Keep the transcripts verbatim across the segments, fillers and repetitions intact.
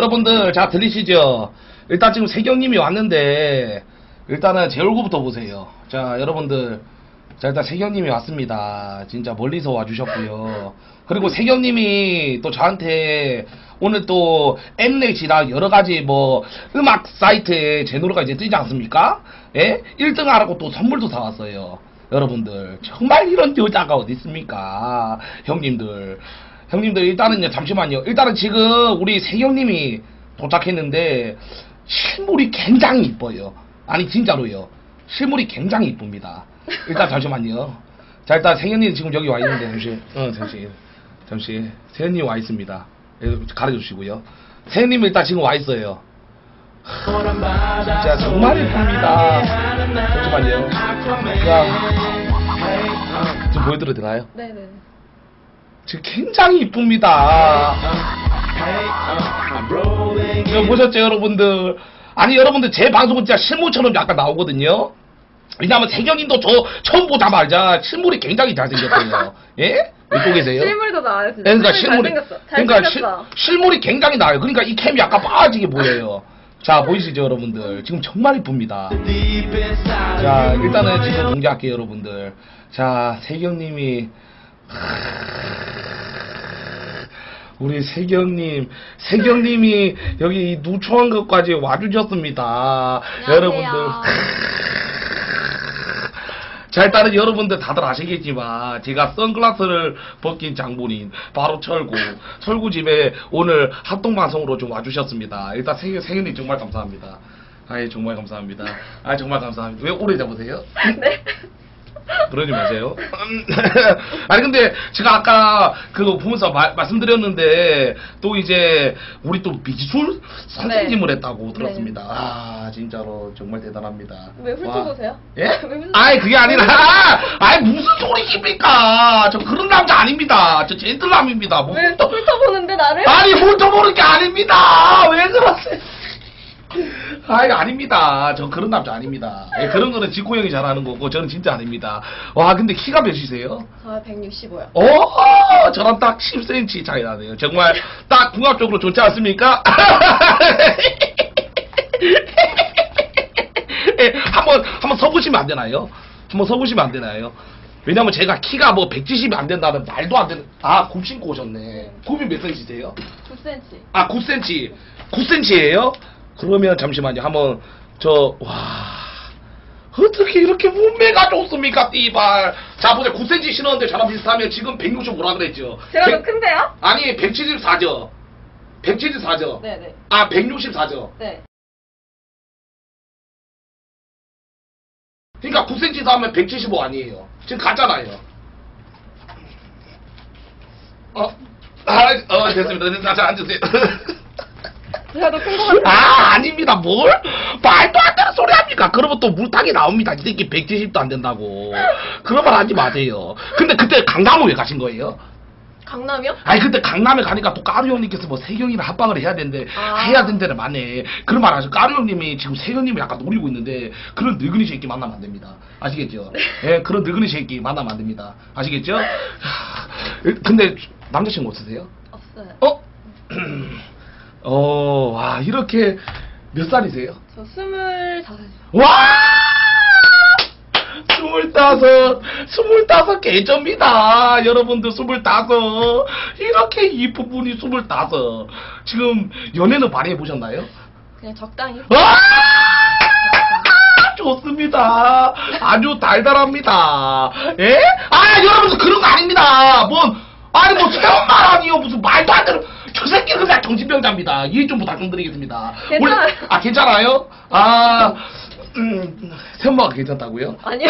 여러분들, 자, 들리시죠? 일단 지금 세경님이 왔는데, 일단은 제 얼굴부터 보세요. 자, 여러분들. 자, 일단 세경님이 왔습니다. 진짜 멀리서 와주셨고요. 그리고 세경님이 또 저한테 오늘 또 엠넷이랑 여러가지 뭐 음악 사이트에 제 노래가 이제 뜨지 않습니까? 예? 일 등 하라고 또 선물도 사왔어요. 여러분들, 정말 이런 여자가 어디 있습니까? 형님들. 형님들, 일단은요, 잠시만요. 일단은 지금 우리 세경님이 도착했는데, 실물이 굉장히 이뻐요. 아니, 진짜로요. 실물이 굉장히 이쁩니다. 일단 잠시만요. 자, 일단 세경님 지금 여기 와 있는데, 잠시. 어, 잠시. 잠시. 세경님 와 있습니다. 가르쳐 주시고요. 세경님 일단 지금 와 있어요. 진짜 정말 이쁩니다. 잠시만요. 자, 좀 보여드려도 되나요? 네네. 지금 굉장히 이쁩니다. 이거 보셨죠, 여러분들? 아니, 여러분들, 제 방송은 진짜 실물처럼 약간 나오거든요? 왜냐면 세경님도 저 처음 보자마자 실물이 굉장히 잘생겼어요. 예? 왜 계세요? 실물도 나와요, 진짜. 그러니까 실물이, 잘생겼어. 그러니까 잘생겼어. 시, 실물이 굉장히 나요. 그러니까 이 캠이 약간 빠지게 보여요. 자, 보이시죠, 여러분들? 지금 정말 이쁩니다. 자, 일단은 지금 공개할게요, 여러분들. 자, 세경님이, 우리 세경님, 세경님이 여기 이 누추한 것까지 와주셨습니다. 안녕하세요. 여러분들. 자, 일단은 여러분들 다들 아시겠지만 제가 선글라스를 벗긴 장본인 바로 철구, 철구집에 오늘 합동방송으로 좀 와주셨습니다. 일단 세경, 세경님 정말 감사합니다. 아이, 정말 감사합니다. 아, 정말 감사합니다. 왜 오래 잡으세요? 네. 그러지 마세요. 아니, 근데 제가 아까 그거 보면서 마, 말씀드렸는데 또 이제 우리 또 미술 선생님을 네. 했다고 들었습니다. 네. 아, 진짜로 정말 대단합니다. 왜 훑어보세요? 예? 왜 훑어... 아이, 그게 아니라, 아이, 무슨 소리십니까? 저 그런 남자 아닙니다. 저 젠틀남입니다. 뭐 왜 훑어... 훑어보는데 나를? 아니, 훑어보는 게 아닙니다. 왜 그러세요? 아이, 아닙니다. 저 그런 남자 아닙니다. 예, 그런 거는 지코 형이 잘하는 거고 저는 진짜 아닙니다. 와, 근데 키가 몇이세요? 저 백육십오요. 오, 저랑 딱 십 센티미터 차이 나네요. 정말 딱 궁합적으로 좋지 않습니까? 예, 한번 한번 서보시면 안 되나요? 한번 서보시면 안 되나요? 왜냐면 제가 키가 뭐 백칠십이 안 된다는 말도 안 되는. 아, 굽 신고 오셨네. 굽이 몇 센치세요? 구 센티미터. 아, 구 센티미터. 구 센티미터예요? 그러면 잠시만요. 한번 저 와, 어떻게 이렇게 몸매가 좋습니까, 띠발. 자, 보세요. 구 센티미터 신었는데 저랑 비슷하면 지금 백육십오라 그랬죠. 제가 백, 더 큰데요? 아니, 백칠십사죠. 백칠십사죠. 네네. 아, 백육십사죠. 네. 그러니까 구 센티미터 하면 백칠십오 아니에요. 지금 가잖아요. 어, 아, 어, 됐습니다. 자, 앉으세요. 제가 더 큰 거 같아요. 아, 아닙니다. 뭘? 말도 안 되는 소리 합니까? 그러면 또 물탕이 나옵니다. 이 새끼 백칠십도 안 된다고. 그런 말 하지 마세요. 근데 그때 강남은 왜 가신 거예요? 강남이요? 아니, 그때 강남에 가니까 또 까루 형님께서 뭐 세경이랑 합방을 해야 된대. 아. 해야 된다는 맞네. 그런 말 하죠. 까루 형님이 지금 세경님을 약간 노리고 있는데 그런 늙은이 새끼 만나면 안 됩니다. 아시겠죠? 예, 네, 그런 늙은이 새끼 만나면 안 됩니다. 아시겠죠? 근데 남자친구 없으세요? 없어요. 어? 어, 와, 이렇게 몇 살이세요? 저 스물다섯이요. 와! 스물다섯, 스물다섯 개점이다. 여러분들 스물다섯. 이렇게 이쁜 분이 스물다섯. 지금 연애는 많이 해보셨나요? 그냥 적당히. 와! 좋습니다. 아주 달달합니다. 예? 아, 여러분들 그런 거 아닙니다. 뭔, 아니, 뭐, 새엄마 아니요. 무슨 말도 안 되는. 저 새끼는 그냥 정신병자입니다. 이해 좀 부탁드리겠습니다. 괜찮아요. 원래, 아, 괜찮아요? 아, 음, 새엄마가 괜찮다고요? 아니요.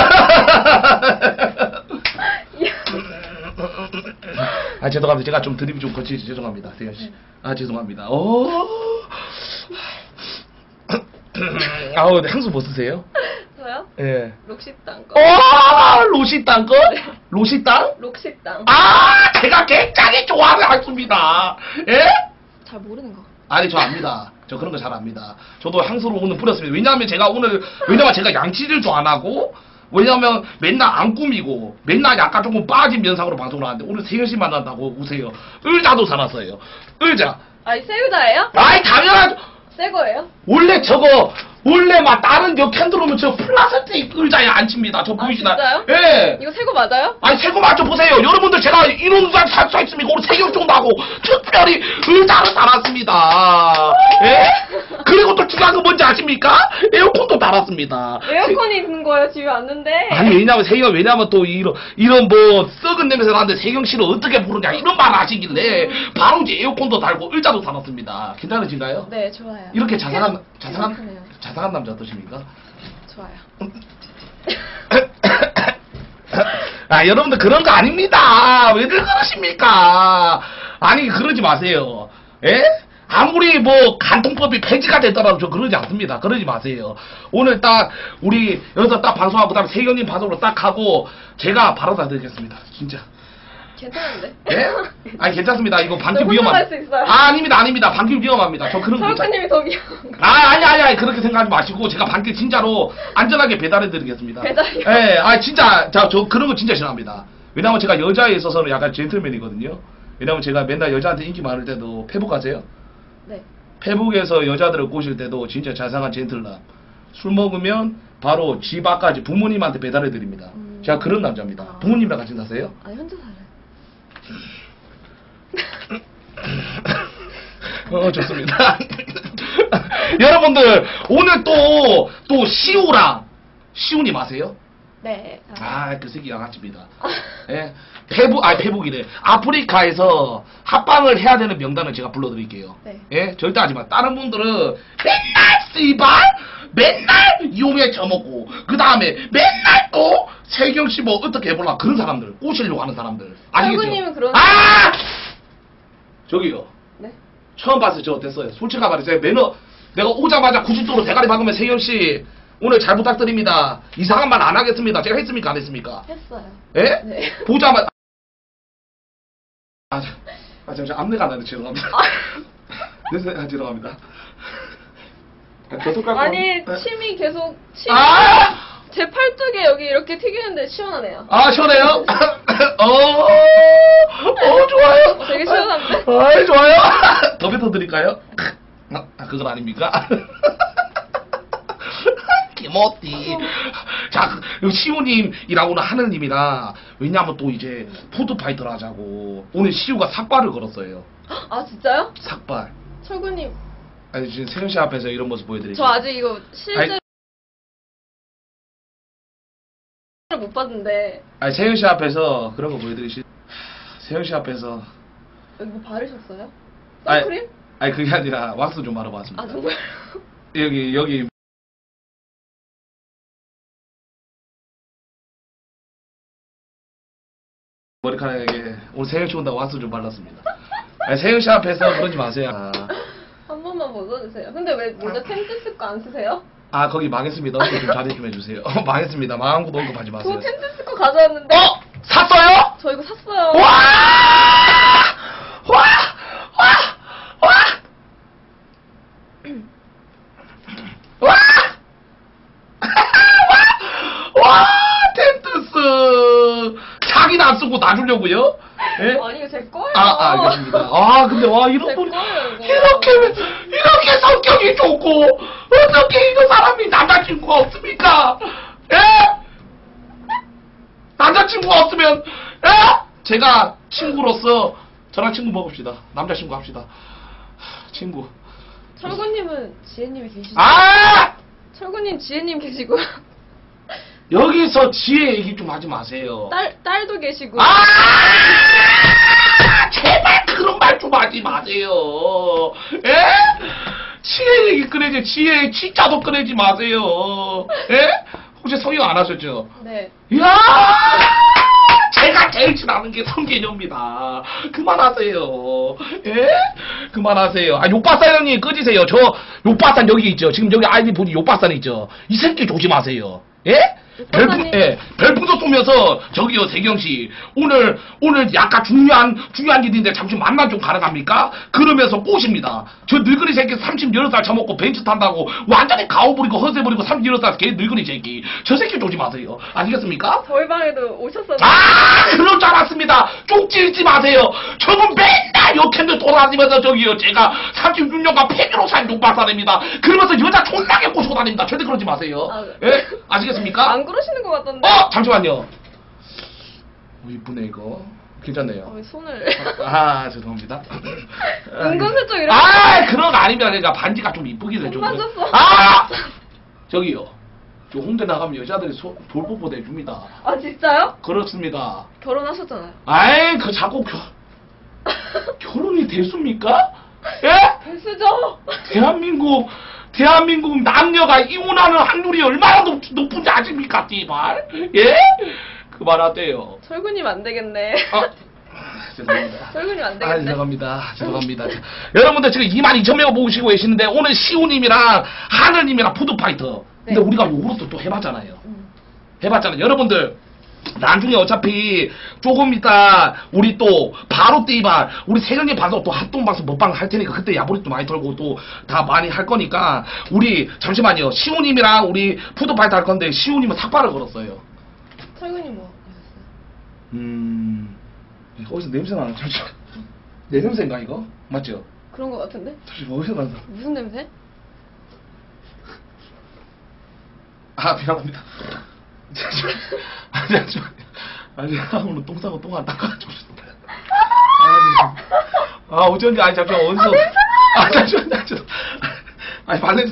아, 죄송합니다. 제가 좀 드립이 좀 거치지 죄송합니다. 대현씨. 아, 죄송합니다. 오. 아우, 향수 뭐 쓰세요? 저요? 예. 록시땅 거. 오, 로시땅 거? 로시땅? 록시땅. 아, 제가 굉장히 좋아하습니다. 예? 잘 모르는 거. 아니, 저 압니다. 저 그런 거 잘 압니다. 저도 향수로 오늘 뿌렸습니다. 왜냐하면 제가 오늘, 왜냐면 제가 양치질도 안 하고, 왜냐면 맨날 안 꾸미고, 맨날 약간 조금 빠진 면상으로 방송을 하는데, 오늘 세현씨 만난다고 우세요. 의자도 사놨어요. 의자. 아니 새 의자예요? 아이 당연하죠. 새 거예요? 원래 저거 원래 막 다른 저 캔들 오면 저 플라스틱 의자에 앉힙니다. 저 아, 보이시나요? 진짜요? 예. 이거 새 거 맞아요? 아니 새거 맞춰 보세요. 여러분들 제가 이런 의자 살 수 있습니까? 오늘 세경 준다고 특별히 의자를 달았습니다. 예? 그리고 또 중요한 건 뭔지 아십니까? 에어컨도 달았습니다. 에어컨이 있는 거예요 집에 왔는데. 아니 왜냐면 세경 왜냐면 또 이런 이런 뭐 썩은 냄새 나는데 세경 씨를 어떻게 부르냐 이런 말 하시길래 바로 이제 에어컨도 달고 의자도 달았습니다. 괜찮으신가요? 네 좋아요. 이렇게 자상한 계속- 자상한 계속하네요. 자상한 남자 어떠십니까? 좋아요. 아 여러분들 그런 거 아닙니다. 왜들 그러십니까? 아니 그러지 마세요. 예? 아무리 뭐 간통법이 폐지가 됐더라도 저 그러지 않습니다. 그러지 마세요. 오늘 딱 우리 여기서 딱 방송하고 그다음에 세경님 방송으로 딱 하고 제가 바로 다 드리겠습니다. 진짜. 괜찮은데? 예? 아니 괜찮습니다. 이거 저 방금 혼자 위험합니다. 할수 있어요. 아 아닙니다, 아닙니다. 방금 위험합니다. 저 그런 거. 못 설국님이 더 위험한 거. 아, 아니, 아니, 아니, 그렇게 생각하지 마시고, 제가 반께 진짜로 안전하게 배달해드리겠습니다. 배달이요? 예, 아, 진짜, 자, 저 그런 거 진짜 싫어합니다. 왜냐면 제가 여자에 있어서는 약간 젠틀맨이거든요. 왜냐면 제가 맨날 여자한테 인기 많을 때도 페북 하세요? 네. 페북에서 여자들을 꼬실 때도 진짜 자상한 젠틀남. 술 먹으면 바로 집 앞까지 부모님한테 배달해드립니다. 음. 제가 그런 남자입니다. 아. 부모님이랑 같이 사세요? 아니 혼자 살아요. 어, 좋습니다. 여러분들, 오늘 또, 또, 시우랑, 시우님 아세요? 네. 아, 그 새끼 양아치입니다. 예. 페북, 아, 페북이래. 아프리카에서 합방을 해야 되는 명단을 제가 불러드릴게요. 네. 예, 절대 하지 마. 다른 분들은 맨날 씨발! 맨날 이용해 처먹고, 그 다음에 맨날 또 세경씨 뭐 어떻게 해볼라. 그런 사람들, 꼬시려고 하는 사람들. 아시겠죠? 설구님은 그런 아! 저기요. 네. 처음 봤을 때 저 어땠어요? 솔직히 말해서 매너 내가 오자마자 구십 도로 대가리 박으면 세경씨 오늘 잘 부탁드립니다. 이상한 말 안 하겠습니다. 제가 했습니까? 안 했습니까? 했어요. 예? 네. 보자마자 아, 자, 아 잠시만 앞내가 안 나네. 죄송합니다. 네, 아, 죄송합니다. 아, 계속 갈 아니 거- 침이 계속 침. 아! 제 팔뚝에 여기 이렇게 튀기는데 시원하네요. 아 시원해요? 어, 어 좋아요. 되게 시원한데? 아 좋아요. 더 뱉어 드릴까요? 아, 아 그건 아닙니까? 김어띠. 자, 그 시우님이라고는 하느님이라 왜냐하면 또 이제 푸드파이터를 하자고 오늘 시우가 삭발을 걸었어요. 아 진짜요? 삭발. 철구님 아니 지금 세경 씨 앞에서 이런 모습 보여드릴게요. 저 아직 이거 실제로 아니- 못 봤는데 아니 세경 씨 앞에서 그런 거 보여드리시. 세경 씨 앞에서 여기 뭐 바르셨어요? 아니, 선크림? 아니 그게 아니라 왁스 좀 바르봤습니다. 아 정말? 여기 여기 머리카락에 오늘 세경 씨 온다고 왁스 좀 발랐습니다. 아니, 세경 씨 앞에서 그러지 마세요. 아, 한 번만 벗어주세요. 근데 왜 모자 텐트 쓸 거 안 쓰세요? 아, 거기 망했습니다. 언급 좀 잘해 좀 해주세요. 어, 망했습니다. 망한 것도 언급하지 마세요. 저 텐트 쓸 거 가져왔는데 어? 샀어요? 저 이거 샀어요. 와! 와! 와! 와! 와! 와! 와! 텐트스! 자기는 안 쓰고 나 주려고요? 예? 아니 이거 제 거예요. 아, 아, 알겠습니다. 아, 근데 와, 이런 제 분이, 거예요, 이거. 이렇게, 이렇게 성격이 좋고, 어떻게 이런 사람이 남자친구가 없습니까? 예? 남자친구가 없으면, 예? 제가 친구로서 저랑 친구 먹읍시다. 남자친구 합시다. 친구. 철구님은 지혜님이 계시죠? 아! 철구님 지혜님 계시고 여기서 지혜 얘기 좀 하지 마세요. 딸 딸도 계시고. 아! 제발 그런 말 좀 하지 마세요. 예? 지혜 얘기 꺼내지, 지혜 진짜도 꺼내지 마세요. 예? 혹시 성형 안 하셨죠? 네. 이야! 제가 제일 친하는 게 성개념입니다. 그만하세요. 예? 그만하세요. 아, 욕박산 형님 꺼지세요. 저 욕박산 여기 있죠. 지금 여기 아이디 보니 욕박산 있죠. 이 새끼 조심하세요. 예? 별풍, 욕박산이- 예, 별풍도 쏘면서 저기요 세경씨 오늘 오늘 약간 중요한 중요한 일인데 잠시 만남 좀 가능합니까? 그러면서 꼬십니다. 저 늙은이 새끼 삼십여덟 살 처먹고 벤츠 탄다고 완전히 가오부리고 허세부리고 삼십여덟 살 개 늙은이 새끼 저 새끼 조심하세요. 아시겠습니까? 저희 방에도 오셨었는데. 아 그럴 줄 알았습니다. 쪽지지 마세요. 저분 맨날 아, 역행들 돌아다니면서 저기요, 제가 삼십육 년간 폐기로 산 육박사입니다. 그러면서 여자 존나게 꼬시고 다닙니다. 절대 그러지 마세요. 아, 예? 아시겠습니까? 안 그러시는 것 같던데. 어, 잠시만요. 어, 이쁘네 이거. 괜찮네요. 어, 왜 손을. 아, 죄송합니다. 은근슬쩍 이렇게. 아, 그런 거 아닙니다. 그러니까 반지가 좀 이쁘길래 좀. 만졌어. 아, 저기요. 저 홍대 나가면 여자들이 소, 돌뽀뽀 내줍니다. 아, 진짜요? 그렇습니다. 결혼하셨잖아요. 아이, 그 자꾸 겨, 결혼이 됐습니까? 예? 필수죠. 대한민국, 대한민국 남녀가 이혼하는 확률이 얼마나 높, 높은지 아십니까, 띠발? 예? 그만하세요. 철구님 안 되겠네. 아, 죄송합니다. 철구님 안 아, 되겠네. 죄송합니다. 죄송합니다. 여러분들 지금 이만 이천 명 보시고 계시는데 오늘 시우님이랑 하늘님이랑 푸드파이터. 근데 네. 우리가 요거로 또 해봤잖아요. 음. 해봤잖아요. 여러분들 나중에 어차피 조금 이따 우리 또 바로 띠발 우리 세경님 봐서 또 핫동 방송 먹방 할 테니까 그때 야보리도 많이 털고 또 다 많이 할 거니까 우리 잠시만요. 시우님이랑 우리 푸드파이터 할 건데 시우님은 삭발을 걸었어요. 철구님 뭐 하셨어요? 음... 어디서 냄새 나는 잠시 내 냄새인가 이거? 맞죠? 그런 것 같은데? 잠시 어디서 나는 무슨 냄새? 아 미안합니다. 잠시만 아니 잠시만 아니 나 오늘 똥 싸고 똥 안 닦아가지고 아, 아 어쩐지 아니 잠시만 어디서 아 잠시만 잠시만 아니 발냄새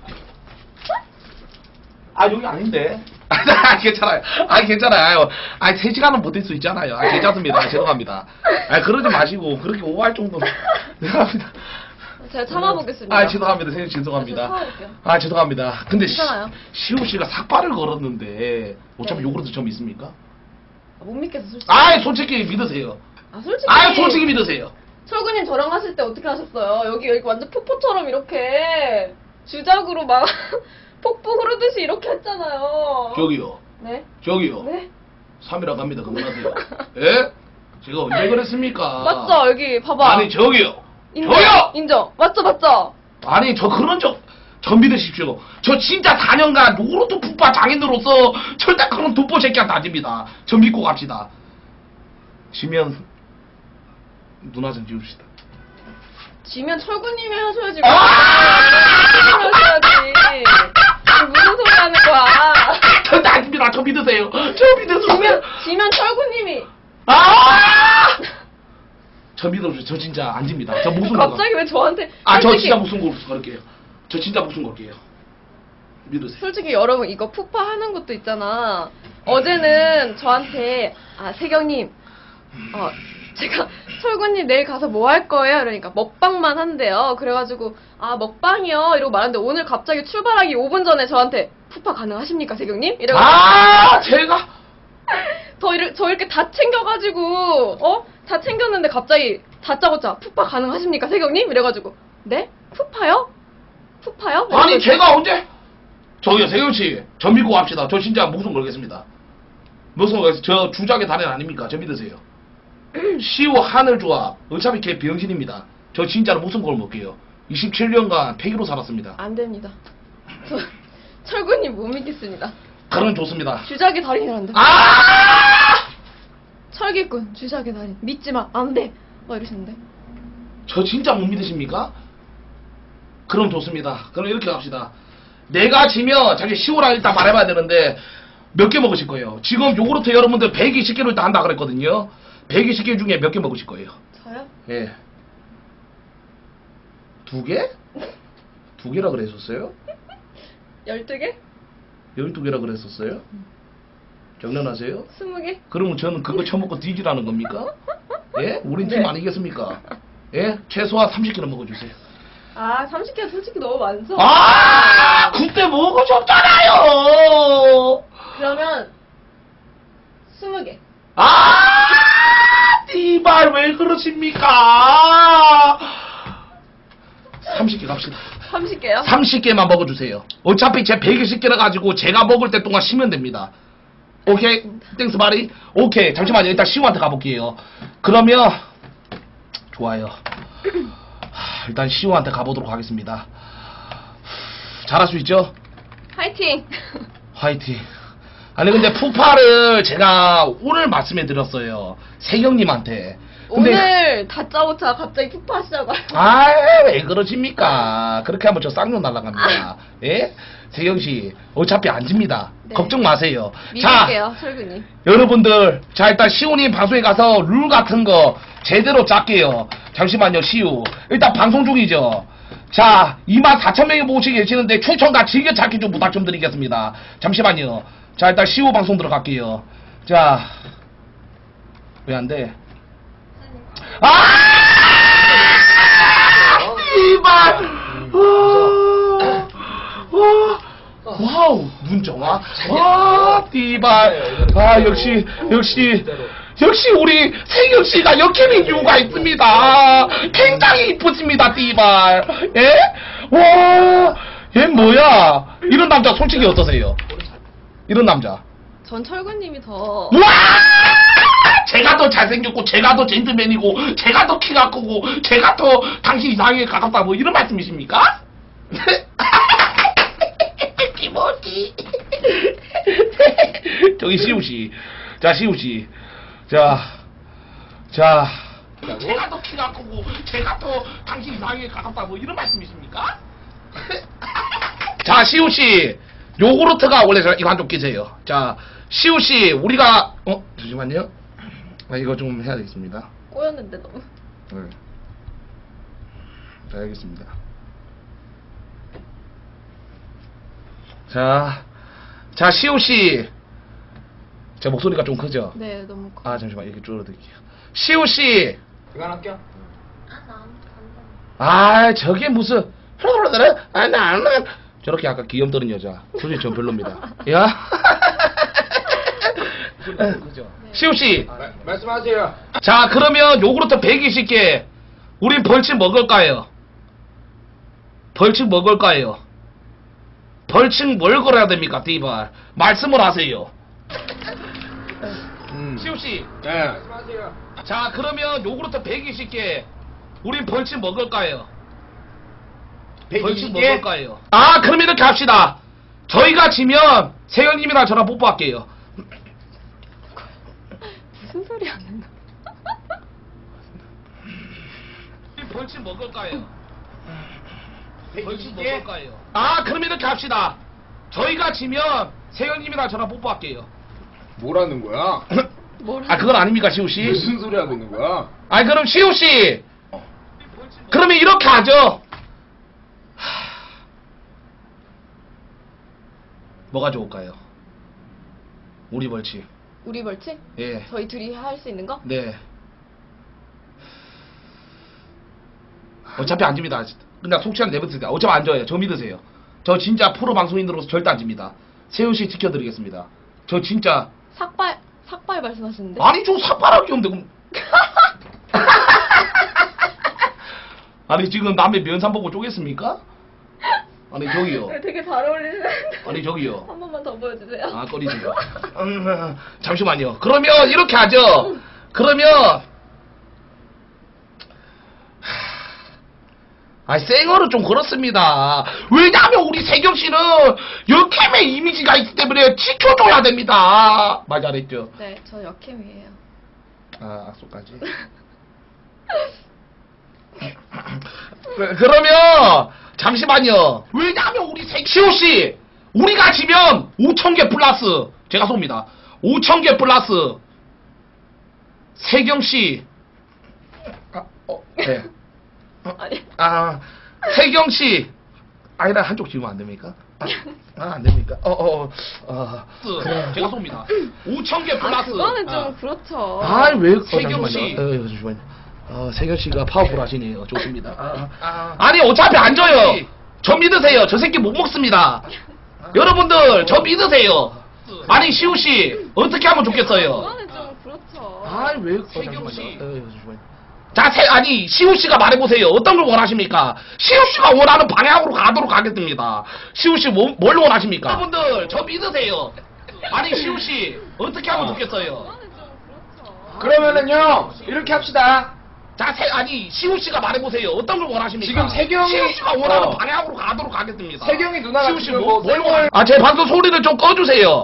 아 여기 아닌데 아 괜찮아요 아 괜찮아요 아니 세 시간은 버틸 수 있잖아요 아 괜찮습니다 죄송합니다 아 그러지 마시고 그렇게 오버할 정도는 죄송합니다 제가 참아보겠습니다. 아 죄송합니다 선생님 죄송합니다 아, 제가 참아볼게요. 아 죄송합니다 근데 시, 괜찮아요. 시우 씨가 삭발을 걸었는데 어차피 네. 요구르트 점 있습니까? 아, 못 믿겠어, 솔직히. 아 솔직히 믿으세요 아, 솔직히. 아 솔직히 믿으세요 철구님 저랑 하실 때 어떻게 하셨어요? 여기, 여기 완전 폭포처럼 이렇게 주작으로 막 폭포 흐르듯이 이렇게 했잖아요. 저기요 네? 저기요 네? 삼 일아 갑니다 그만하세요 예? 제가 언제 그랬습니까? 맞죠? 여기 봐봐. 아니 저기요 인정. 저요! 인정. 맞죠, 맞죠? 아니 저 그런 적 전 믿으십시오 저 진짜 사 년간 요구르트 푸파 장인으로서 절대 그런 독보 새끼한테 아닙니다 저 믿고 갑시다 지면 누나 좀 지웁시다 지면 철구님이 하셔야지. 아! 하셔야지. 지금 무슨 소리 하는 거야? 절대 아닙니다 저 믿으세요 저 믿으세요 지면, 지면 철구님이. 아! 저 믿어주세요 저 진짜 안 집니다 저 목숨 걸고 갑자기 왜 저한테. 아 저 솔직히- 진짜 목숨 걸- 걸게요 저 진짜 목숨 걸게요 믿으세요 솔직히 여러분 이거 푸파 하는 것도 있잖아. 어제는 저한테 아 세경님, 어 제가 철구님 내일 가서 뭐 할 거예요? 그러니까 먹방만 한대요. 그래가지고 아 먹방이요 이러고 말하는데 오늘 갑자기 출발하기 오 분 전에 저한테 푸파 가능하십니까 세경님? 이래가지고 아 제가 더 이렇게 저 이렇게 다 챙겨가지고 어? 다 챙겼는데 갑자기 다짜고짜 푸파 가능하십니까 세경님? 이래가지고 네? 푸파요? 푸파요? 아니 이래가지고 제가 언제 저기요 세경씨 저 믿고 갑시다 저 진짜 목숨 걸겠습니다 목숨 걸겠습니다 저 주작의 달인 아닙니까 저 믿으세요 시우 하늘조합 어차피 걔 병신입니다 저 진짜로 목숨 걸을게요 이십칠 년간 폐기로 살았습니다 안 됩니다. 저 철구님 못 믿겠습니다. 그런 좋습니다 주작의 달인이란다. 아! 철기꾼 주작의 달인 믿지 마. 안 돼. 막 이러시는데. 저 진짜 못 믿으십니까? 그럼 좋습니다. 그럼 이렇게 갑시다. 내가 지면 자기 시오랑 일단 말해봐야 되는데 몇 개 먹으실 거예요? 지금 요구르트 여러분들 백이십 개로 일단 한다 그랬거든요. 백이십 개 중에 몇 개 먹으실 거예요? 저요? 예. 두 개? 두 개라 그랬었어요? 열두 개? 열두 개라 그랬었어요? 장난하세요? 스무 개? 그러면 저는 그거 처먹고 뒤지라는 겁니까? 예? 우린 팀 네. 아니겠습니까? 예? 최소한 삼십 개는 먹어주세요. 아 삼십 개 솔직히 너무 많죠? 아, 그때 먹으셨잖아요. 그러면 스무 개. 아, 띠발 왜 그러십니까? 삼십 개 갑시다. 삼십 개요? 삼십 개만 먹어주세요. 어차피 제 백이십 개라 가지고 제가 먹을 때 동안 쉬면 됩니다. 오케이? 땡스 바리? 오케이. 잠시만요. 일단 시우한테 가볼게요. 그러면 좋아요. 하, 일단 시우한테 가보도록 하겠습니다. 잘할 수 있죠? 화이팅! 화이팅. 아니 근데 푸파를 제가 오늘 말씀해 드렸어요. 세경님한테. 근데 오늘 다짜고짜 갑자기 푸파 하시자고. 아왜 그러십니까? 그렇게 하면 저 쌍욕 날라갑니다. 예? 세경씨 어차피 안 집니다. 네. 걱정 마세요. 믿을게요, 철근님. 여러분들 자 일단 시우님 방송에 가서 룰 같은 거 제대로 짤게요. 잠시만요 시우. 일단 방송 중이죠. 자 이만 사천 명이 보고 계시는데 추천과 즐겨찾기 좀 부탁 좀 드리겠습니다. 잠시만요. 자 일단 시우 방송 들어갈게요. 자 왜 안 돼? 아! 이발! 와우, 문정아. 와, 띠발. 아, 역시, 역시, 역시 우리 세경씨가 역행인 이유가 있습니다. 굉장히 이쁘십니다, 띠발. 예? 와, 얘 뭐야? 이런 남자 솔직히 어떠세요? 이런 남자. 전 철근님이 더. 와! 제가 더 잘생겼고, 제가 더 젠틀맨이고, 제가 더 키가 크고, 제가 더 당신 이상하게 가깝다, 뭐 이런 말씀이십니까? 기모지. 저기 시우씨. 자, 시우씨. 자, 자. 제가 더 키가 크고, 제가 더 당신 이상하게 가깝다, 뭐 이런 말씀이십니까? 자, 시우씨. 요구르트가 원래 이거 한쪽 끼세요. 자, 시우씨, 우리가, 어, 잠시만요. 아, 이거 좀 해야 되겠습니다. 꼬였는데 너무. 네. 자, 알겠습니다. 자, 자, 시우씨. 제 목소리가 좀 크죠? 네, 너무 커. 아, 잠시만, 이렇게 줄여드릴게요. 시우씨! 그만할게요. 아, 저게 무슨, 아, 나, 안 나. 저렇게 약간 귀염 떠는 여자. 솔직히 전 별로입니다. 야? 그죠? 시우씨! 마, 말씀하세요. 자, 그러면 요구르트 백이십 개. 우린 벌칙 먹을까요? 벌칙 먹을까요? 벌칙 뭘 걸어야 됩니까, 띠발? 말씀을 하세요. 음. 시우씨. 네. 말씀하세요. 자, 그러면 요구르트 백이십 개. 우린 벌칙 먹을까요? 벌칙 먹을까요? 아, 그럼 이렇게 합시다. 저희가 지면 세영님이랑 저랑 뽀뽀할게요. 무슨 소리 하는 거? 우린 벌칙 먹을까요? 벌칙 개? 먹을까요? 아, 그럼 이렇게 합시다. 저희가 지면 세영님이랑 저랑 뽀뽀할게요. 뭐라는 거야? 뭘 아, 그건 아닙니까, 시우씨? 무슨 소리 하고 있는 거야? 아, 그럼 시우씨! 그러면 이렇게 하죠. 뭐가 좋을까요? 우리 벌칙. 우리 벌칙? 예. 저희 둘이 할 수 있는 거? 네. 어차피 안 집니다. 그냥 속시간 내뱉으세요. 어차피 안 져요. 저 믿으세요. 저 진짜 프로 방송인으로서 절대 안 집니다. 세훈씨 지켜드리겠습니다. 저 진짜. 삭발, 삭발 말씀하시는데? 아니, 저 삭발할 게 없는데, 그럼. 아니, 지금 남의 면상 보고 쪼겠습니까? 아니, 저기요. 되게 잘 어울리시는데. 아니, 저기요. 한 번만 더 보여주세요. 아, 꺼리세요. 음, 잠시만요. 그러면 이렇게 하죠. 그러면 아, 생얼은 좀 그렇습니다. 왜냐하면 우리 세경 씨는 역캠의 이미지가 있기 때문에 지켜줘야 됩니다. 말 잘했죠? 네, 저 역캠이에요. 아, 악수까지. 그- 그러면 잠시만요. 왜냐하면 우리 세 시호 씨, 우리가 지면 오천 개 플러스 제가 쏩니다. 오천 개 플러스 세경 씨. 아, 어, 네. 아니. 아, 세경 씨. 아니다, 한쪽 지우면 안 됩니까? 아, 아, 안 됩니까? 어, 어, 어. 어. 그래, 제가 쏩니다. 오천 개 아, 플러스. 그거는 좀 아. 그렇죠. 아, 왜? 세경 씨. 어, 잠시만요. 어, 세경 씨가 파워풀 하시네요. 좋습니다. 아, 아. 아니, 어차피 안 져요. 저 믿으세요. 저 새끼 못 먹습니다. 여러분들, 저 믿으세요. 아니, 시우 씨, 어떻게 하면 좋겠어요? 그거는 좀 그렇죠. 아, 왜? 세경 씨. 자, 세, 아니, 시우 씨가 말해보세요. 어떤 걸 원하십니까? 시우 씨가 원하는 방향으로 가도록 하겠습니다. 시우 씨, 뭐, 뭘 원하십니까? 여러분들, 저 믿으세요. 아니, 시우 씨, 어떻게 하면 좋겠어요? 그거는 좀 그렇죠. 그러면은요, 이렇게 합시다. 자, 세, 아니, 시우 씨가 말해보세요. 어떤 걸 원하십니까? 지금 세경이- 시우 씨가 원하는 어. 방향으로 가도록 하겠습니다. 세경이 누나가 시우 씨, 지금 뭐, 뭐 뭘 생얼- 원하... 아, 제 방송 소리를 좀 꺼주세요. 어?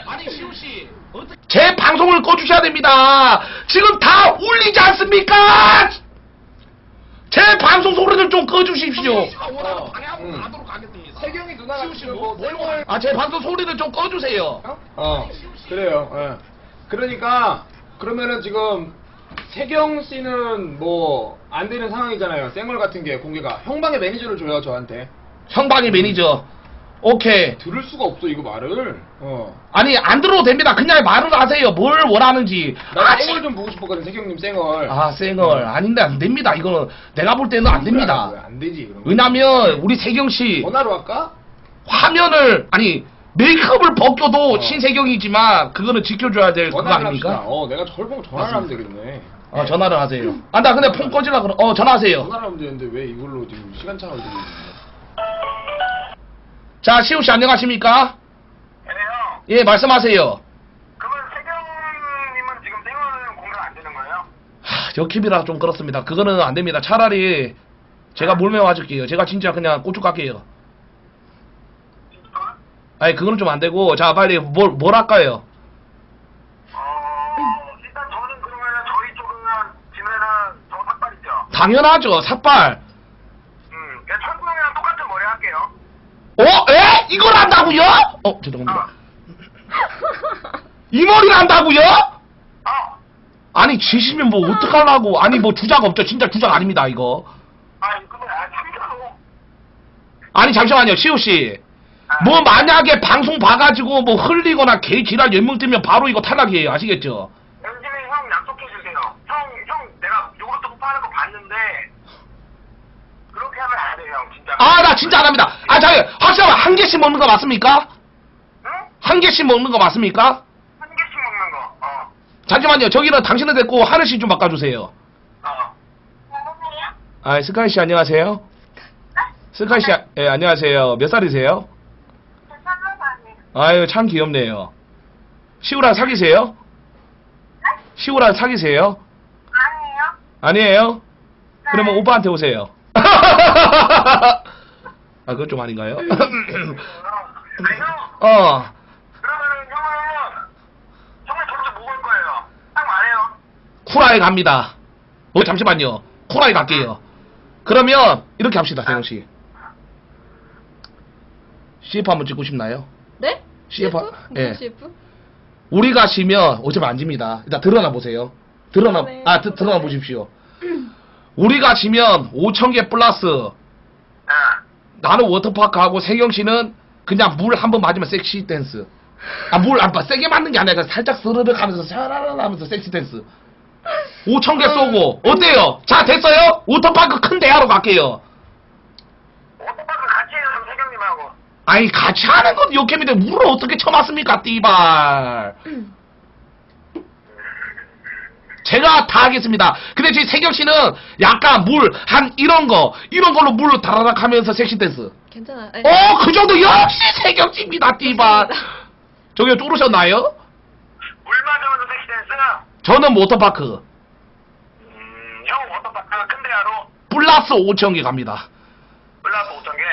아니 시우씨 제 방송을 꺼주셔야 됩니다. 지금 다 울리지 않습니까? 제 방송 소리를 좀 꺼주십시오. 어, 응. 세경이 누나가 지금 뭐 생얼 아 제 방송 소리를 좀 꺼주세요. 어? 어 그래요. 예. 그러니까 그러면은 지금 세경 씨는 뭐 안 되는 상황이잖아요. 생얼 같은 게 공개가 형방의 매니저를 줘요 저한테. 형방의 매니저. 오케이. 들을 수가 없어 이거 말을. 어. 아니 안 들어도 됩니다. 그냥 말을 하세요. 뭘 원하는지. 나 아, 생얼 좀 보고 싶었거든 세경님 생얼. 아 쌩얼 아닌데 안 됩니다. 이거는 내가 볼 때는 안 됩니다. 왜 안 되지 그럼. 왜냐면 우리 세경씨 전화로 할까? 화면을 아니 메이크업을 벗겨도 어. 신세경이지만 그거는 지켜줘야 될 그거 전화를 합시다. 아닙니까? 어 내가 저를 보고 전화를 하면 되겠네. 어 전화를 하세요. 아 나 근데 폰 꺼지라 그러. 어 전화하세요. 전화를 하면 되는데 왜 이걸로 지금 시간차가 되고 있는 거야? 자 시우 씨 안녕하십니까? 네, 형. 예 말씀하세요. 그러면 세경님은 지금 생활은 공개가 안 되는 거예요? 하, 역킵이라 좀 그렇습니다. 그거는 안 됩니다. 차라리 제가 몰매 맞을게요. 제가 진짜 그냥 고추 깎게요. 진짜? 아니 그거는 좀 안 되고 자 빨리 뭘 뭘 할까요? 어, 일단 저는 그러면 저희 쪽은 지면은 저 삭발이죠? 당연하죠. 삭발. 음, 그냥 철구 형이랑 똑같은 머리 할게요. 어? 에? 이걸 한다고요? 어 죄송합니다. 이 머리를 한다고요? 어! 아니 지시면 뭐 어떡하려고. 아니 뭐 주작 없죠. 진짜 주작 아닙니다 이거. 아니, 근데, 아, 참자로. 아니 잠시만요 시우씨. 뭐 만약에 방송 봐가지고 뭐 흘리거나 개 지랄 연명 뜨면 바로 이거 탈락이에요. 아시겠죠? 연진이 형 약속해주세요. 형, 형, 내가 요구르트 폭파하는 거 봤는데, 그렇게 하면 안 돼요, 형, 진짜. 아 나 진짜 안 합니다. 아 자기 확실하게 한 개씩 먹는 거 맞습니까? 응? 한 개씩 먹는 거 맞습니까? 한 개씩 먹는 거, 어. 잠시만요. 저기는 당신을 데리고 하늘씨 좀 바꿔주세요. 어. 여보세요? 아 스카이씨 안녕하세요. 스카이씨 아- 예 안녕하세요. 몇 살이세요? 저 삼년반이에요. 아유 참 귀엽네요. 시우랑 사귀세요? 시우랑 사귀세요? 아니에요? 아니에요? 그러면 오빠한테 오세요. 아 그건 좀 아닌가요? 아니, 형. 어 그러면은 형은 정말 저렇게 먹을 거예요. 딱 말해요. 쿠라에 갑니다. 어 잠시만요. 쿠라에 갈게요. 그러면 이렇게 합시다 세영씨. 씨에프 한번 찍고 싶나요? 네? 씨에프? 씨에프? 예. 무슨 씨에프? 우리가 지면 어차피 안 집니다. 일단 드러나 보세요. 드러나 네. 아 드, 드러나 보십시오. 우리가 지면 오천 개 플러스 네. 나는 워터파크하고 세경씨는 그냥 물 한 번 맞으면 섹시 댄스. 아 물 안 봐. 세게 맞는 게 아니라 살짝 스르륵 하면서 샤라라 하면서 섹시 댄스. 오천 개 쏘고 어때요? 자 됐어요? 워터파크 큰 대하러 갈게요. 워터파크 같이 해요, 좀 세경님하고. 아니 같이 하는 건 욕캠인데 물을 어떻게 쳐맞습니까 띠발. 제가 다 하겠습니다. 근데 제 세경씨는 약간 물 한 이런 거 이런 걸로 물 다라락 하면서 섹시 댄스. 괜찮아. 네. 어, 그 정도 역시 세경씨입니다, 띠발. 저기요, 쪼르셨나요? 물 맞으면서 섹시 댄스? 저는 워터파크. 음, 형 워터파크 큰 대야로 플러스 오천 개 갑니다. 플러스 오천 개.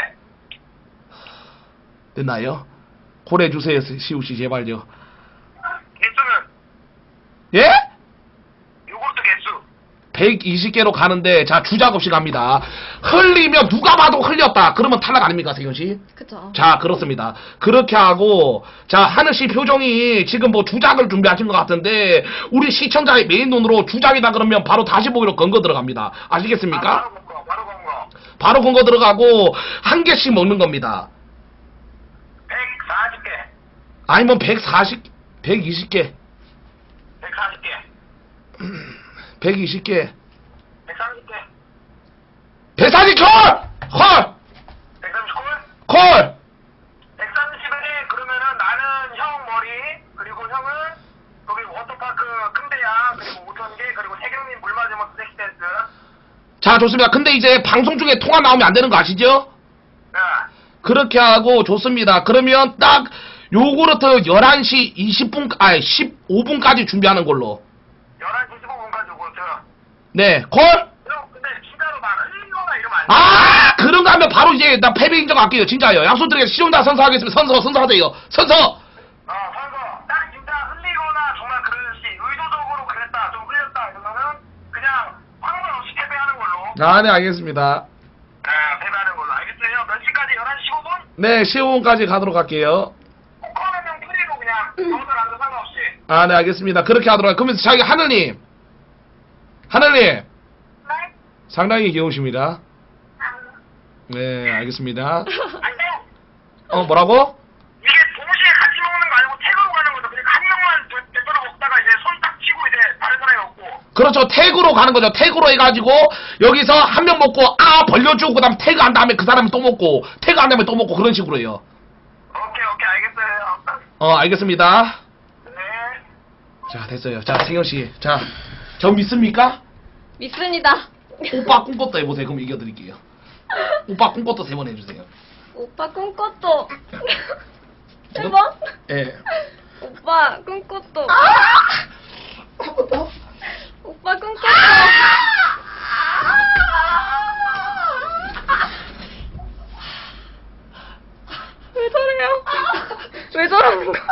됐나요? 콜해주세요, 시우씨, 제발요. 개수는? 예? 요구르트 개수. 백이십 개로 가는데, 자, 주작 없이 갑니다. 흘리면 누가 봐도 흘렸다. 그러면 탈락 아닙니까, 세경씨? 그쵸. 자, 그렇습니다. 그렇게 하고, 자, 하늘씨 표정이 지금 뭐 주작을 준비하신 것 같은데, 우리 시청자의 메인 돈으로 주작이다 그러면 바로 다시 보기로 건거 들어갑니다. 아, 아시겠습니까? 바로 건 거, 바로 건 거. 바로 건거 들어가고, 한 개씩 먹는 겁니다. 백사십 개. 아니면 백사십, 백이십 개, 백사십 개. 백이십 개, 백삼십 개. 백사십 콜! 콜! 백삼십 콜? 콜! 백삼십에 그러면은 나는 형 머리, 그리고 형은 거기 워터파크 큰 대야, 그리고 오천 개, 그리고 세경님 물 맞으면서 섹시 댄스. 자, 좋습니다. 근데 이제 방송 중에 통화 나오면 안 되는 거 아시죠? 네. 그렇게 하고 좋습니다. 그러면 딱 요구르트 열한 시 이십 분, 아니 십오 분까지 준비하는 걸로. 열한 시 십오 분까지 요구르트. 네, 콜? 형, 근데 진짜로 막 흘리거나 이러면 안 돼. 아, 그런 거 하면 바로 이제 나 패배 인정할게요. 진짜요. 약속 드리겠습니다. 시청자 선서하겠습니다. 선서, 선서하세요. 선서! 어, 선거. 아, 네, 알겠습니다. 네, 패배하는 걸로 알겠어요. 몇 시까지? 열한 시 십오 분? 네, 십오 분까지 가도록 할게요. 코코아면 프리로 그냥 정선 안도 상관없이. 아, 네, 알겠습니다. 그렇게 하도록 할게요. 그러면서 자기 하늘님. 하늘님. 네? 상당히 귀여우십니다. 네, 알겠습니다. 안 돼요. 어, 뭐라고? 이게 동시에 같이 먹는 거 아니고 태그로 가는 거죠. 그러니까 한 명만 대- 대표로 먹다가 이제 손 딱 치고 이제 다른 사람이 먹고. 그렇죠. 태그로 가는 거죠. 태그로 해가지고, 여기서 한 명 먹고, 아, 벌려주고, 그 다음 태그 한 다음에 그 사람이 또 먹고, 태그 한 다음에 또 먹고, 그런 식으로 해요. 오케이, 오케이, 알겠어요. 어, 알겠습니다. 네. 자, 됐어요. 자, 세경씨. 자, 저 믿습니까? 믿습니다. 오빠 꿈꿨다 해보세요. 그럼 이겨드릴게요. 오빠 꿈꿨다 세 번 해주세요. 오빠 꿈꿨도. 세 번? 예. 오빠 꿈꿨도. 한 번 더. 오빠 꿈꿨도. 왜 저래요? 왜 저러는 거야?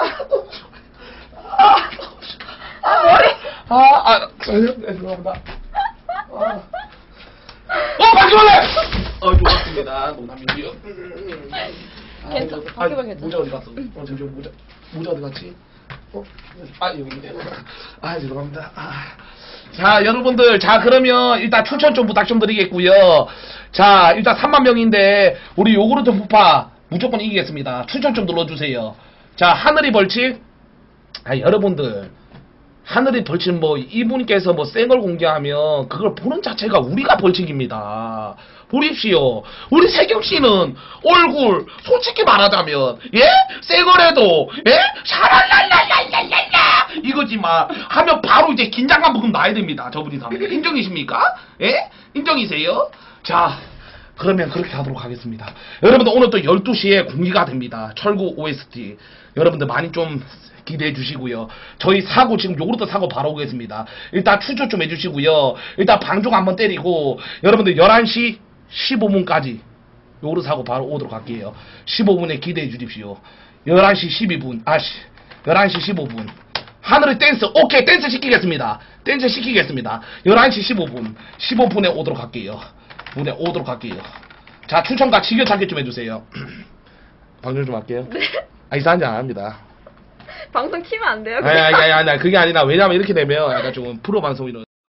아, 머리. 아, 아, 네, 죄송합니다. 아. 어, 바퀴벌레! 어, 좋았습니다. 농담이고요. 괜찮아. 아, 바퀴벌레 괜찮아. 모자 어디 갔어? 어, 잠시만, 모자. 모자 어디 갔지? 어? 아, 여기 있네요. 아, 죄송합니다. 아. 자, 여러분들. 자, 그러면 일단 추천 좀 부탁 좀 드리겠고요. 자, 일단 삼만 명인데, 우리 요구르트 푸파 무조건 이기겠습니다. 추천 좀 눌러주세요. 자, 하늘이 벌칙. 아, 여러분들. 하늘이 벌칙 뭐 이분께서 뭐 센 걸 공개하면 그걸 보는 자체가 우리가 벌칙입니다. 보십시오. 우리 세경씨는 얼굴 솔직히 말하자면 예? 센 거라도 예? 샤랄랄랄랄랄랄라 이거지만 하면 바로 이제 긴장감 부금 나야 됩니다. 저분이 하면 인정이십니까? 예? 인정이세요? 자, 그러면 그렇게 하도록 하겠습니다. 여러분들 오늘 또 열두 시에 공개가 됩니다. 철구 오에스티. 여러분들 많이 좀 기대해 주시고요. 저희 사고 지금 요구르트 사고 바로 오겠습니다. 일단 추천 좀 해주시고요. 일단 방송 한번 때리고 여러분들 열한 시 십오 분까지 요구르트 사고 바로 오도록 할게요. 십오 분에 기대해 주십시오. 열한 시 십이 분 아씨 열한 시 십오 분 하늘의 댄스 오케이 댄스 시키겠습니다. 댄스 시키겠습니다. 열한 시 십오 분 십오 분에 오도록 할게요. 분에 오도록 할게요. 자, 추천과 지겨찾기 좀 해주세요. 방송 좀 할게요. 네. 아, 이상한 짓 안 합니다. 방송 키면 안 돼요? 아니, 아니, 아니, 아니, 그게 아니라, 왜냐면 이렇게 되면 약간 좀 프로 방송이런.